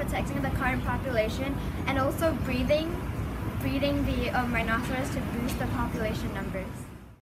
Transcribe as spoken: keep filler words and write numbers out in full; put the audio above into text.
protecting the current population and also breeding, breeding the um, rhinoceros to boost the population numbers.